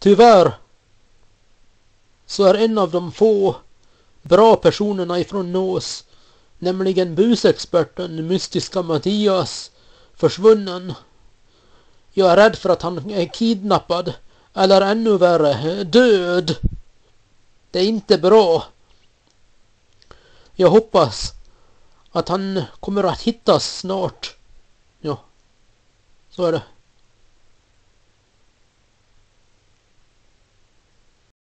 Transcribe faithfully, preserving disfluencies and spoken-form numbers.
Tyvärr så är en av de få bra personerna ifrån Nås, nämligen busexperten mystiska Mattias, försvunnen. Jag är rädd för att han är kidnappad, eller ännu värre, död. Det är inte bra. Jag hoppas att han kommer att hittas snart. Ja, så är det.